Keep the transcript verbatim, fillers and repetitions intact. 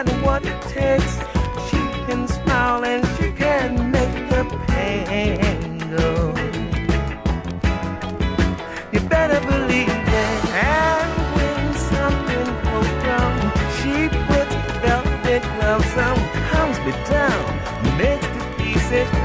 got what it takes. She can smile and she can make the pain go. You better believe it. And when something goes wrong, she puts velvet gloves on, calms me down, makes the pieces